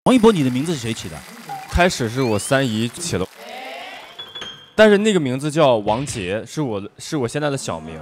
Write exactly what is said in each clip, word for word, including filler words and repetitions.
王一博，你的名字是谁起的？ 开始是我三姨起的，但是那个名字叫王杰，是我是我现在的小名。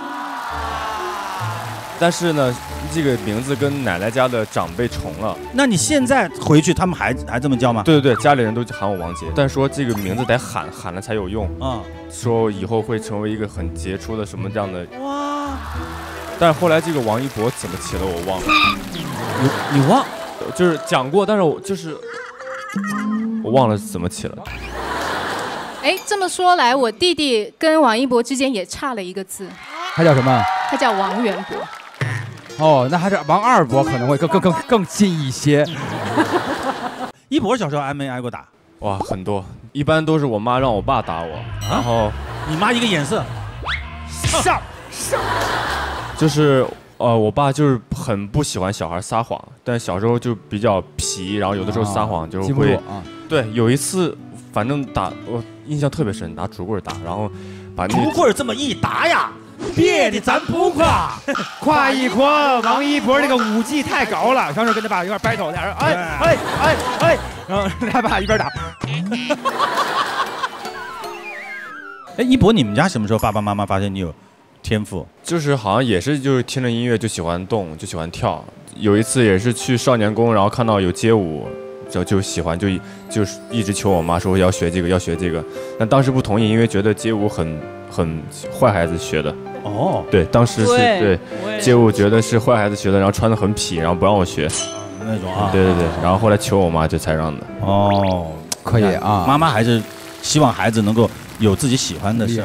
但是呢，这个名字跟奶奶家的长辈重了。 那你现在回去，他们还还这么叫吗？ 对对对，家里人都喊我王杰，但说这个名字得喊，喊了才有用啊。说以后会成为一个很杰出的什么这样的。哇！但是后来这个王一博怎么起的我忘了。 你你忘？ 就是讲过，但是我就是我忘了怎么起了。 哎，这么说来，我弟弟跟王一博之间也差了一个字。 他叫什么？ 他叫王元博。 哦，那还是王二博可能会更更更更近一些。 一博小时候挨没挨过打？ 哇，很多，一般都是我妈让我爸打我，然后你妈一个眼色，上上， 就是呃，我爸就是很不喜欢小孩撒谎，但小时候就比较皮，然后有的时候撒谎就是会，啊、对，有一次反正打我印象特别深，拿竹棍打，然后把那竹棍这么一打呀。别的咱不夸， 夸一夸王一博那个武技太高了。上次跟他爸一块 battle， 俩人哎哎哎哎，然后他爸一边打。 哎，一博，你们家什么时候爸爸妈妈发现你有天赋？ 就是好像也是就是听着音乐就喜欢动，就喜欢跳。有一次也是去少年宫，然后看到有街舞，就就喜欢，就就是一直求我妈说要学这个要学这个，但当时不同意，因为觉得街舞很。很坏孩子学的哦，对，当时是对街舞觉得是坏孩子学的，然后穿得很痞，然后不让我学那种啊， 对对对，然后后来求我妈这才让的。 哦， 可以啊， 妈妈还是希望孩子能够有自己喜欢的事。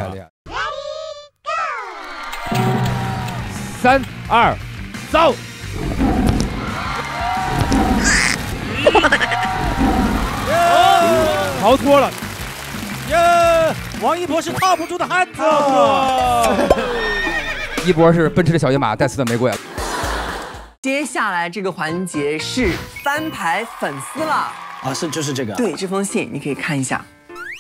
三二，走！逃脱了。 耶！王一博是套不住的汉子。 一博是奔驰的小野马，带刺的玫瑰。 接下来这个环节是翻牌粉丝了啊，是就是这个。 对，这封信你可以看一下。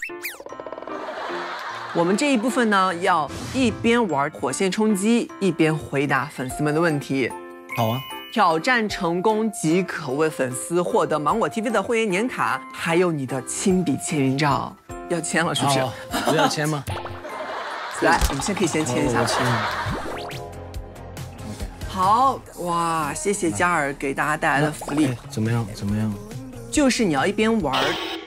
我们这一部分呢，要一边玩火线冲击，一边回答粉丝们的问题。 好啊。 挑战成功即可为粉丝获得芒果 T V 的会员年卡，还有你的亲笔签名照。要签了是不是？ 哦、不要签吗？ 来，我们先可以先签一下。 我签。 好哇，谢谢嘉尔给大家带来的福利。 怎么样？怎么样？ 就是你要一边玩，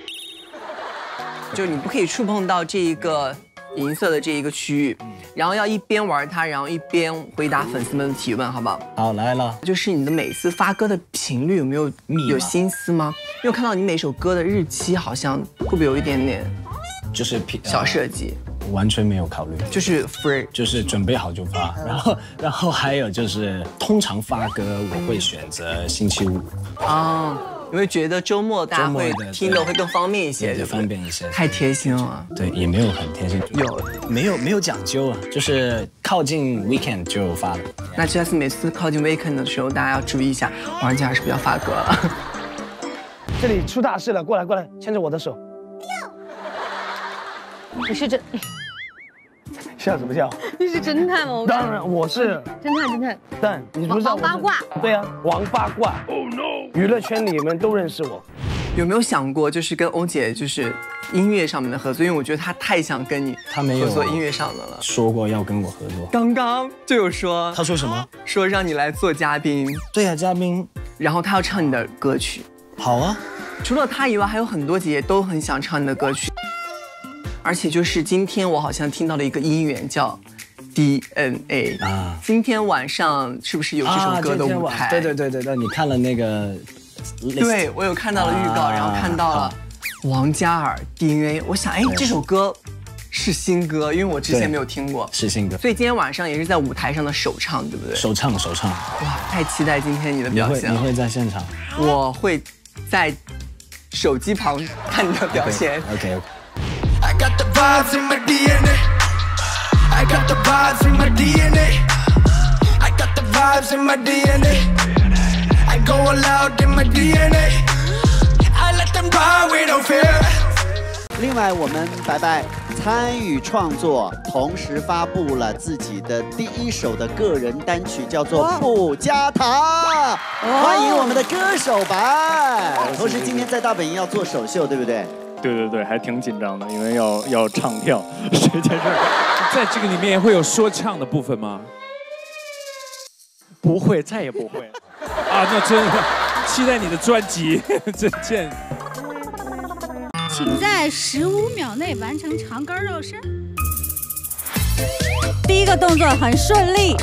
就是你不可以触碰到这一个银色的这一个区域，然后要一边玩它，然后一边回答粉丝们的提问，好不好？ 好，来了。 就是你的每次发歌的频率有没有有心思吗？因为我看到你每首歌的日期好像会不会有一点点？ 就是小设计、 呃，完全没有考虑， 就是 free， 就是准备好就发。然后，然后还有就是，通常发歌我会选择星期五。 啊，你会觉得周末大家会听的会更方便一些， 对，方便一些。 太贴心了。 对，也没有很贴心， 有没有没有讲究啊？就是靠近 weekend 就发了。 那这次每次靠近 weekend 的时候，大家要注意一下，王嘉尔是不是要发歌了？ 这里出大事了，过来过来，牵着我的手。 你是侦， 笑什么笑？ 你是侦探吗？ 当然我是侦探侦探。 但你不知道王八卦。 对啊，王八卦。Oh no！ 娱乐圈里面都认识我。 有没有想过，就是跟欧姐就是音乐上面的合作？因为我觉得她太想跟你她没有合作音乐上的了。 说过要跟我合作。 刚刚就有说。 她说什么？ 说让你来做嘉宾。 对啊，嘉宾。 然后她要唱你的歌曲。 好啊。 除了她以外，还有很多姐姐都很想唱你的歌曲。而且就是今天我好像听到了一个音源叫 D N A 啊，今天晚上是不是有这首歌的舞台？ 啊、对对对对对，你看了那个？ 对，我有看到了预告，啊、然后看到了王嘉尔 D N A， 我想哎这首歌是新歌，因为我之前没有听过， 是新歌， 所以今天晚上也是在舞台上的首唱，对不对？ 首唱首唱， 哇，太期待今天你的表现了。 你会你会在现场？ 我会在手机旁看你的表现。 OK OK。 I got the vibes in my D N A. I got the vibes in my D N A. I got the vibes in my D N A. I go loud in my D N A. I let them ride with no fear. 另外，我们白白参与创作，同时发布了自己的第一首的个人单曲，叫做《不加糖》。欢迎我们的歌手白，同时今天在大本营要做首秀，对不对？ 对对对，还挺紧张的，因为要要唱跳这件事儿。 在这个里面会有说唱的部分吗？ 不会，再也不会。 啊，那真的期待你的专辑，真见。 请在十五秒内完成长杆绕身。 第一个动作很顺利。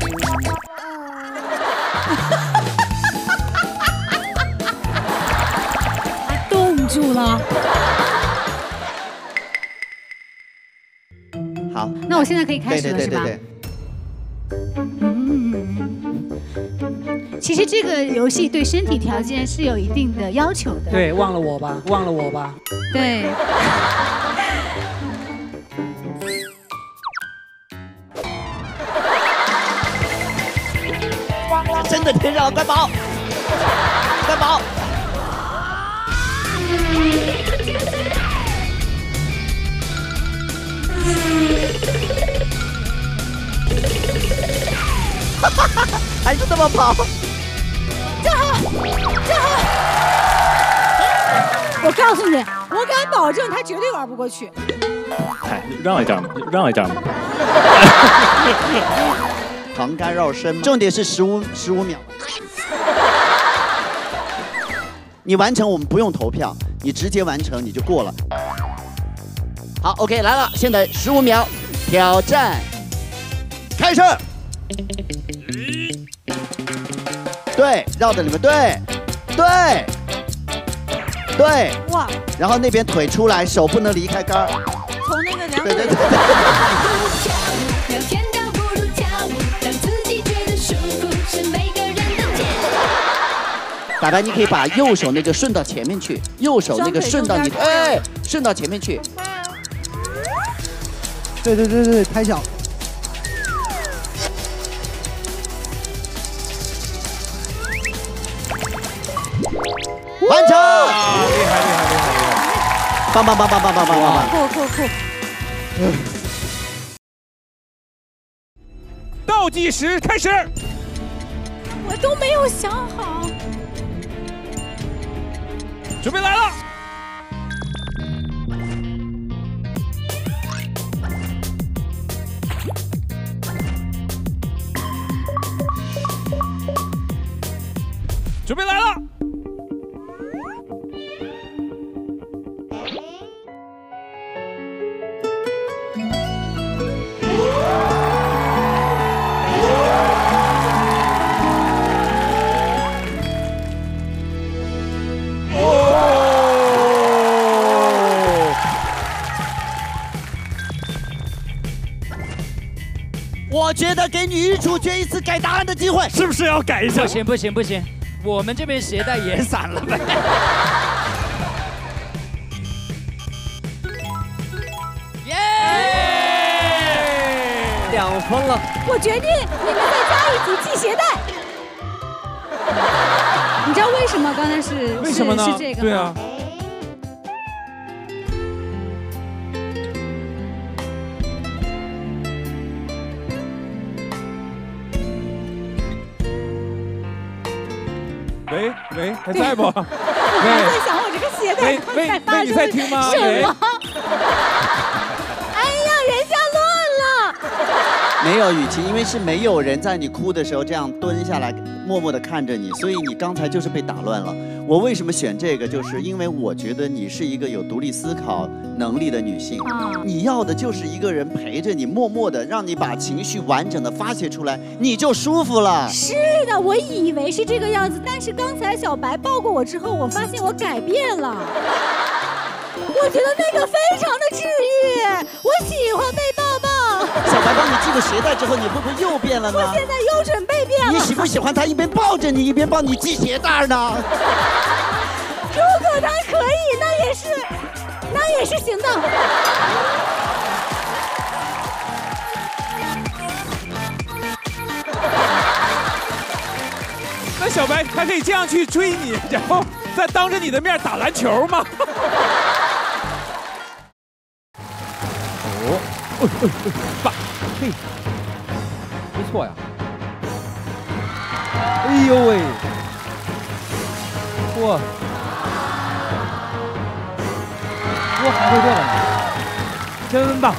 他冻住了。 好， 那我现在可以开始了， 对对对是吧？ 对对。 其实这个游戏对身体条件是有一定的要求的。 对，忘了我吧，忘了我吧。 对。 真的天上了，快跑！快跑！还是这么跑？ 正好，正好！我告诉你，我敢保证他绝对玩不过去。 嗨，让一让，让一让。 长杆绕身，重点是十五十五秒。你完成，我们不用投票，你直接完成你就过了。好 ，OK， 来了，现在十五秒，挑战开始。对，绕着你们，对，对，对， 哇！ 然后那边腿出来，手不能离开杆。 从那个两腿。 对对对。白白，你可以把右手那个顺到前面去，右手那个顺到你，哎，顺到前面去。 对对对对，拍脚。 完成！ 厉害厉害厉害厉害！ 棒棒棒棒棒棒棒棒棒！ 酷酷酷！ 倒计时开始。 我都没有想好。 准备来了。准备来了。 我觉得给女主角一次改答案的机会， 是不是要改一下？ 不行不行不行，我们这边鞋带也散了呗。耶！两分了。 我决定你们再加一组系鞋带。你知道为什么刚才是为什么呢？ 是这个吗？ 对啊。喂喂，还在不？ 我还在想我这个鞋带喂喂喂，你在听吗？ 什么？哎呀，人家乱了。 没有雨晴，因为是没有人在你哭的时候这样蹲下来，默默地看着你，所以你刚才就是被打乱了。我为什么选这个？就是因为我觉得你是一个有独立思考能力的女性，你要的就是一个人陪着你，默默的让你把情绪完整的发泄出来，你就舒服了。 是的，我以为是这个样子，但是刚才小白抱过我之后，我发现我改变了。我觉得那个非常的治愈，我喜欢被抱抱。 小白帮你系了鞋带之后，你会不会又变了呢？ 我现在又准备变了。 你喜不喜欢他一边抱着你一边帮你系鞋带呢？ 如果他可以，那也是，那也是行的。 那小白他可以这样去追你，然后再当着你的面打篮球吗？ 哎哎哎，爸，嘿，不错呀。哎呦喂，哇，哇，还会这个呢，真棒！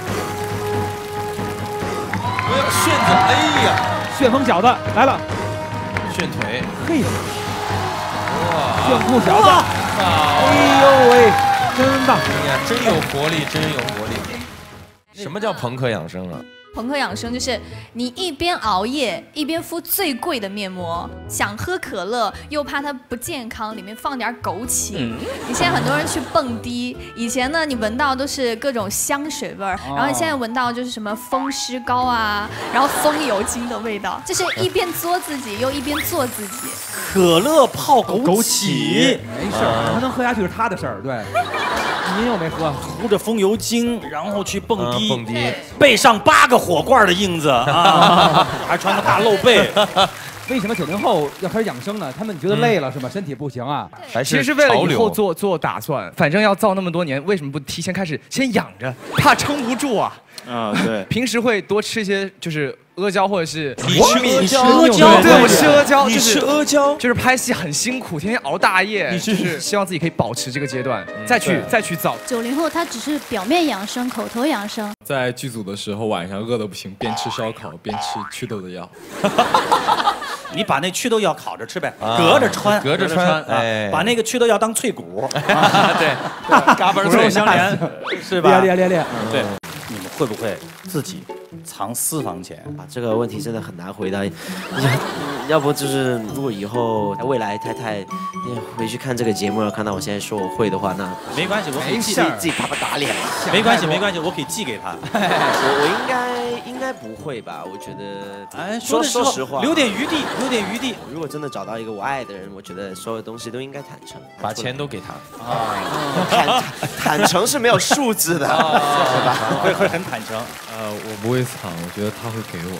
我要旋子，哎呀， 旋风小子来了， 旋腿， 嘿， 哇， 炫酷小子，哎呦喂，真棒！ 哎呀，真有活力，真有活力。什么叫朋克养生啊？ 朋克养生就是你一边熬夜一边敷最贵的面膜，想喝可乐又怕它不健康，里面放点枸杞。嗯、你现在很多人去蹦迪，以前呢你闻到都是各种香水味儿，哦、然后你现在闻到就是什么风湿膏啊，然后风油精的味道，就是一边作自己又一边做自己。 可乐泡枸杞， 没事儿，他能喝下去是他的事儿，对。您又没喝， 涂着风油精，然后去蹦迪， 嗯、蹦迪， 背上八个火罐的印子啊，还穿个大露背。 为什么九零后要开始养生呢？他们觉得累了是吧？身体不行啊？ 还是其实为了以后做做打算，反正要造那么多年，为什么不提前开始先养着？怕撑不住啊。 啊，对。 平时会多吃一些，就是阿胶或者是你吃阿胶， 阿胶，对我吃阿胶， 你吃阿胶， 就是拍戏很辛苦，天天熬大夜，你就是希望自己可以保持这个阶段，再去再去造。 九零后他只是表面养生，口头养生。 在剧组的时候，晚上饿得不行，边吃烧烤边吃祛痘的药。 你把那祛痘药烤着吃呗，隔着穿， 隔着穿，哎， 把那个祛痘药当脆骨， 对，嘎嘣脆相连，是吧？ 练练练练， 对。你们会不会自己藏私房钱啊？这个问题真的很难回答。要要不就是如果以后未来太太回去看这个节目，看到我现在说我会的话，那没关系，我可以寄自己啪啪打脸。 没关系，没关系，我可以寄给他。 我我应该应该不会吧？我觉得， 哎， 说说实话， 留点余地，留点余地。 如果真的找到一个我爱的人，我觉得所有东西都应该坦诚， 把钱都给他。 啊，坦坦诚是没有数字的，是吧？ 会会很坦诚。 呃，我不会藏，我觉得他会给我。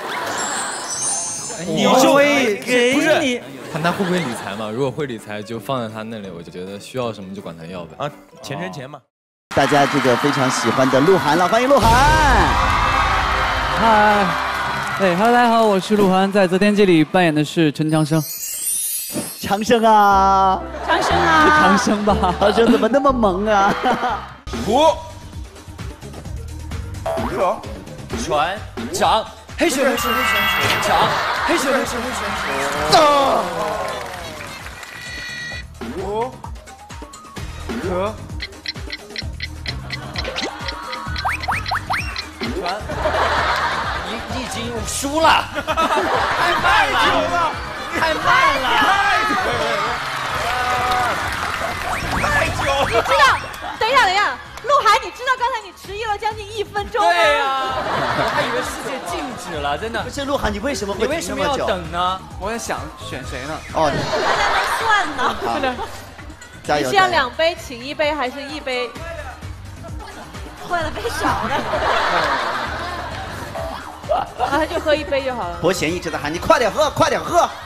你就会给不是你， 看他会不会理财嘛？如果会理财，就放在他那里，我就觉得需要什么就管他要呗。 啊，钱生钱嘛。 大家这个非常喜欢的鹿晗了，欢迎鹿晗。 嗨，哎哈喽，大家好，我是鹿晗，在《择天记》里扮演的是陈长生。 长生啊， 长生啊， 是长生吧？ 长生怎么那么萌啊？ 虎。可船长，黑熊黑熊黑熊长，黑熊黑熊黑熊长。虎可船，你你已经输了，太慢了，太慢了，太久了， 你知道？等一下，等一下。鹿晗，你知道刚才你迟疑了将近一分钟吗？ 对呀、啊，我还以为世界静止了，真的。 不是鹿晗，你为什么会你为什么要等呢？ 我在想选谁呢？ 哦， 大家能算呢？ 是的，加油！ 你是要两杯请一杯，还是一杯换了杯少的？啊，他就喝一杯就好了。 伯贤一直在喊你快点喝，快点喝。啊！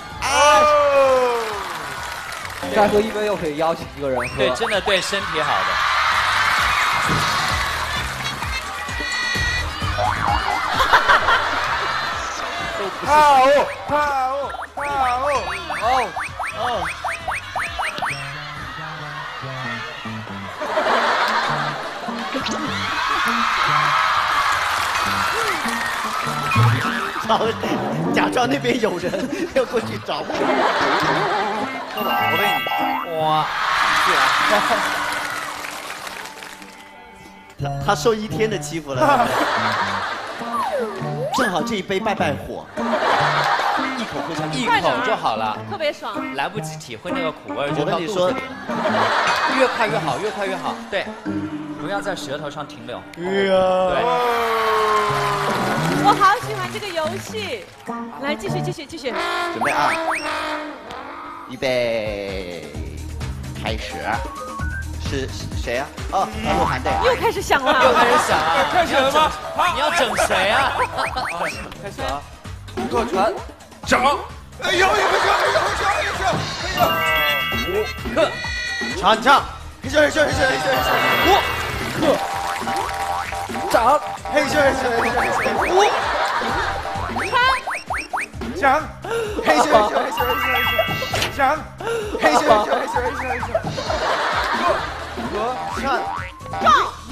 再喝一杯又可以邀请一个人喝，对，真的对身体好的。 好，好，好，哦，哦。 然后假装那边有人，要过去找我。 我被你，哇， 他他受一天的欺负了。正好这一杯拜拜火，一口喝下去， 一口就好了， 特别爽。 来不及体会那个苦味， 我跟你说， 越快越好，越快越好。对，不要在舌头上停留。 对呀。 对。 我好喜欢这个游戏。来，继续，继续，继续。 准备啊！预备，开始。是谁呀？哦，鹿晗队。 又开始响了。 又开始响了。 开始了吗？ 你要整谁啊？ 开始了。过船，整。哎呦，有个球，有个球，有个球，哎呦。五克， 唱，你唱。黑球，黑球，黑球，黑球，黑球。 五克。 掌，嘿咻嘿咻嘿咻嘿咻，五，掌，嘿咻嘿咻嘿咻嘿咻嘿咻，掌，嘿咻嘿咻嘿咻嘿咻嘿咻，和善， 撞。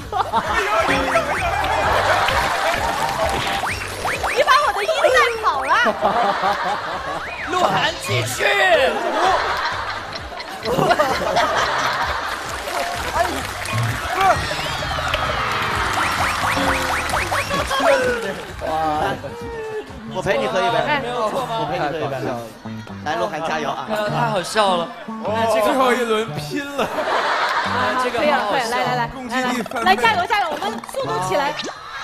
你把我的音带跑了。 鹿晗继续。 哇！我陪你喝一杯， 没有错吗？ 我陪你喝一杯。来，鹿晗加油啊！ 太好笑了。 这个最后一轮拼了。 这个可以了，可以，来来来，来来来，加油加油，我们速度起来。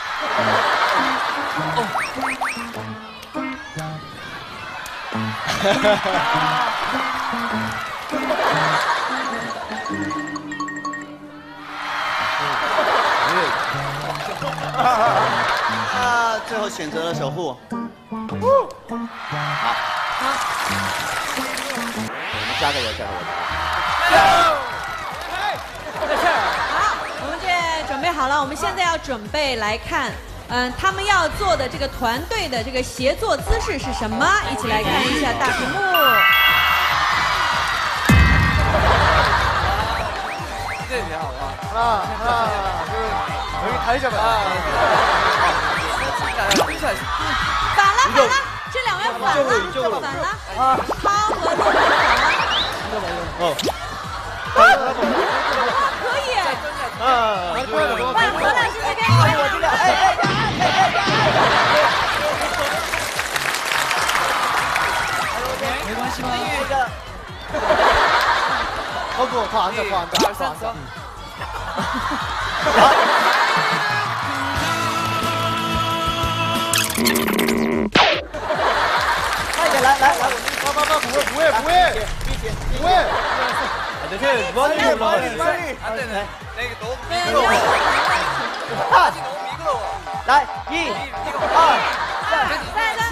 啊，最后选择了守护。好，好，我们加个油，加个油。 没事。好，我们这准备好了，我们现在要准备来看，嗯，他们要做的这个团队的这个协作姿势是什么？一起来看一下大屏幕。 这挺好啊！啊啊，就是可以抬下吧。 反了反了，这两位反了，反了。涛和陆反了。 哦。 啊，可以。 啊， 换河老师这边。 我这边，哎哎哎哎哎！ 没关系吗？ 好过，放着放着放着。 快点，来来来，我们不不不，不会不会不会，不会。 对对，我也我也我也。 啊对对，那个都迷路。 啊，都迷路。 来，一、二、三， 三起。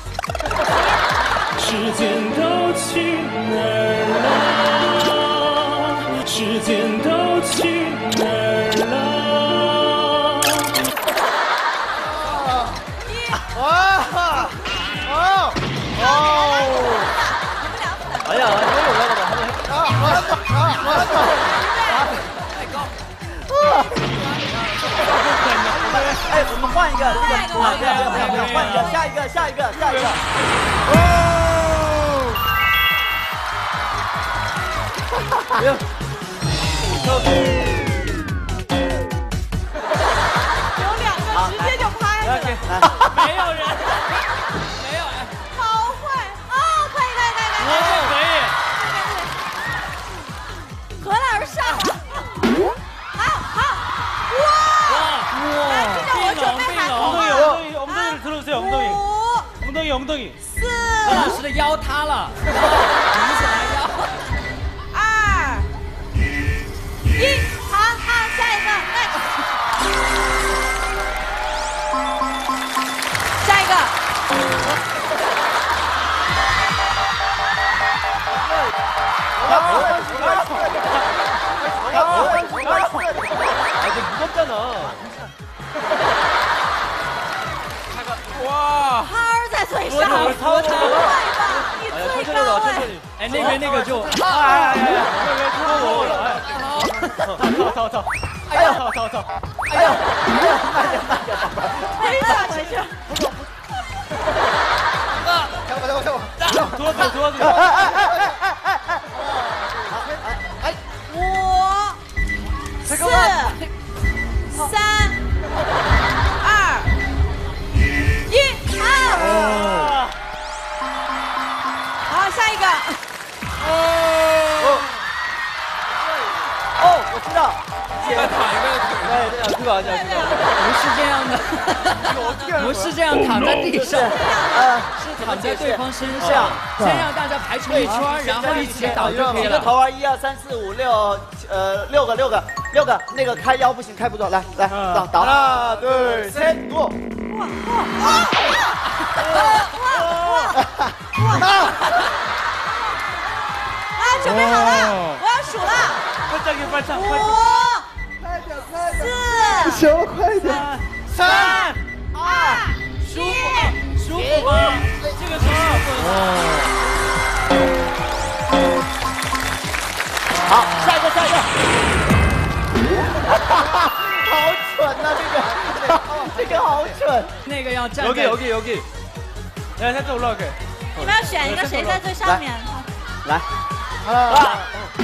时间都去哪儿了？时间都去哪儿了？ 哇！哦哦！ 哎呀，没有了吧？还没啊啊啊啊！太高！哎，我们换一个，换一个，换一个，换一个，下一个，下一个，下一个。哦！哎呦！ 有两个直接就拍了， 没有人，没有人， 好会哦！可以可以可以可以， 可以。 何老师上了，好好，哇哇！来，这个我准备好了， 엉덩이를들어주세요엉덩이엉덩이엉덩이 四， 何老师的腰塌了，明显的腰。 二，一，好好，下一个，来，下一个。 와! 涛儿在腿上， 我涛儿， 快吧，你最高哎！ 哎，那边那个就，哎哎哎，那边拖我了，操操操！哎呀，操操操！哎呀， 没事没事。 啊！跳吧跳吧跳吧！ 桌子桌子！ 哎，五、四、三、二、一，好。好，下一个。 哦，哦，我知道。 再躺一个腿，对对，这个这个，不是这样的，不是这样躺在地上， 呃， 是躺在对方身这样， 先让大家排成一圈，然后一起倒就可以了。 几个头儿，一二三四五六，呃，六个六个六个，那个开腰不行，开不动，来来倒倒。 二对三，过。 哇哇哇哇哇哇！来，准备好了，我要数了。 快站给快站， 五、 快点快点！ 四、 行了，快点！ 三二舒服舒服吗？这个是舒服的。 好，下一个，下一个。好蠢呐，这个，这个好蠢。 那个要站。 여기 여기 여기。来，他走了给。 你们要选一个谁在最上面？ 来。啊。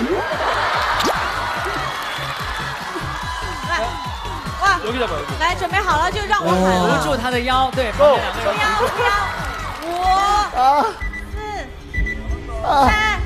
来，哇！来，准备好了就让我喊了。 扶住他的腰，对。 够。 腰腰，五、四、三。